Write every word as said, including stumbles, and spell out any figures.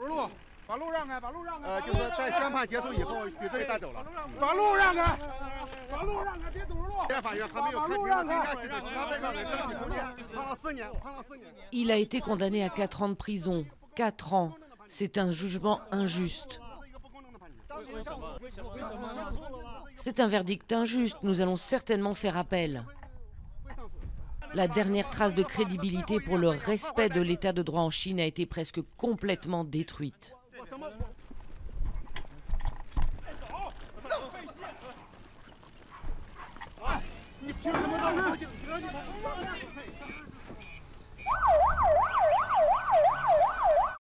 路，把路让开，把路让开。 呃，就是在宣判结束以后，给这里带走了。 把路让开，把路让开，别堵着路。 检法院还没有开庭的，应该是给其他被告人争取空间，判了四年，判了四年。 Il a été condamné à quatre ans de prison. Quatre ans. C'est un jugement injuste. C'est un verdict injuste. Nous allons certainement faire appel. La dernière trace de crédibilité pour le respect de l'état de droit en Chine a été presque complètement détruite.